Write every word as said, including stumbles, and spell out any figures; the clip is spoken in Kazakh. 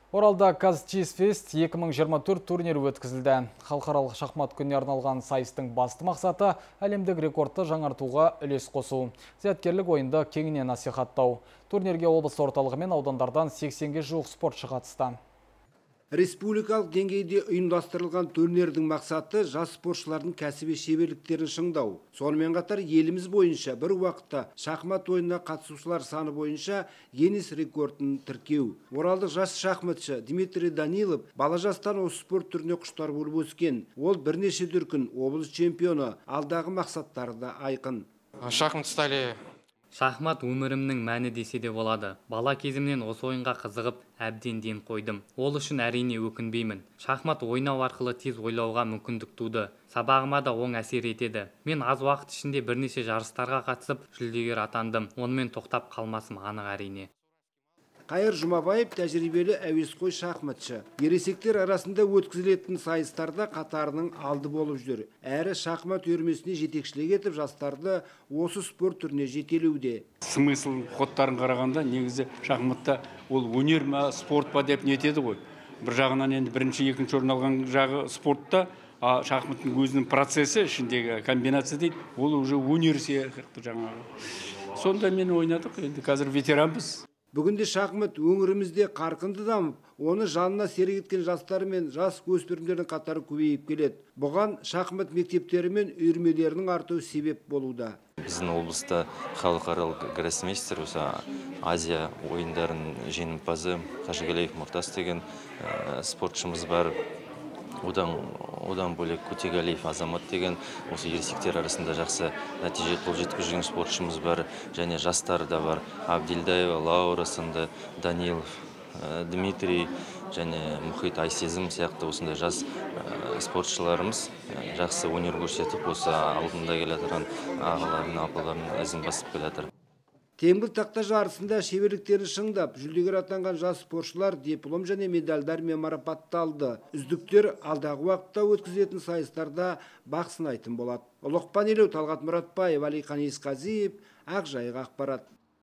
Оралда Казчизфест екі мың жиырма төрт турнирі өткізілді. Халықаралық шахмат күніне арналған сайыстың басты мақсаты әлемдік рекордты жаңартуға үлес қосу. Зияткерлік ойынды кеңінен насихаттау. Турнирге облыс орталығы мен аудандардан сексенге жуық спортшы қатысты. Республикалық деңгейде ұйымдастырылған турнирдің мақсаты жас спортшылардың кәсіби шеберліктерін шыңдау. Сонымен қатар еліміз бойынша бір уақытта шахмат ойынына қатысушылар саны бойынша Гиннес рекордын тіркеу. Оралдық жас шахматшы Дмитрий Данилов бала жастан осы спорт түріне құштар болып өскен. Ол бірнеше дүркін облыс чемпионы, алдағы мақсаттары да айқын. Шахмат стали Шахмат өмірімнің мәні десе де болады. Бала кезімнен осы ойынға қызығып, әбден ден қойдым. Ол үшін әрине өкінбеймін. Шахмат ойнау арқылы тез ойлауға мүмкіндік туды. Сабағыма да оң әсер етеді. Мен аз уақыт ішінде бірнеше жарыстарға қатысып, жүлдегер атандым. Онымен тоқтап қалмасым анық әрине. Қайыр Жұмабаев тәжірибелі әуесқой шахматшы. Ересектер арасында өткізілетін сайыстарда қатарының алды болып жүр. Әрі шахмат үйірмесіне жетекшілік етіп, жастарды осы спорт түріне жетелеуде. Смысл ходтарын қарағанда негізі шахматта ол өнер ма, спорт па деп нетеді ғой. Бір жағынан енді бірінші, екінші орын алған жағы спортта, а шахматтың өзінің процесі ішіндегі комбинация дейді, ол уже өнер сияқты жаңағы. Сонда мен ойнадық, енді қазір ветеранбыз. Бүгінде шахмат өңірімізде қарқынды дамып, оны жанына серік еткен жастары мен жас өспірімдердің қатары көбейіп келеді. Бұған шахмат мектептері мен үйірмелерінің артуы себеп болуда. Біздің облыста халықаралық гроссмейстер, осы Азия ойындарын жеңімпазы Қажыгалиев Мұртас деген спортшымыз бар. Одан, одан бөлек Көтегалиев Азамат деген осы ересектер арасында жақсы нәтиже қол жеткізіп жүрген спортшымыз бар, және жастар да бар. Абдилдаева Лаура сынды, Данилов Дмитрий және Мұхит Айсезім сияқты осындай жас спортшыларымыз жақсы өнер көрсетіп, осы алдында келе жатқан ағалардың, апалардың ізін басып келе жатыр. Теңбіл тақта жарысында шеберліктерін шыңдап, жүлдегер атанған жас спортшылар диплом және медальдармен марапатталды. Үздіктер алдағы уақытта өткізетін сайыстарда бақ сынайтын болады. Ұлықпан Елеу, Талғат Мұратбаев, Алиқан Есқазиев, Ақжайық ақпарат.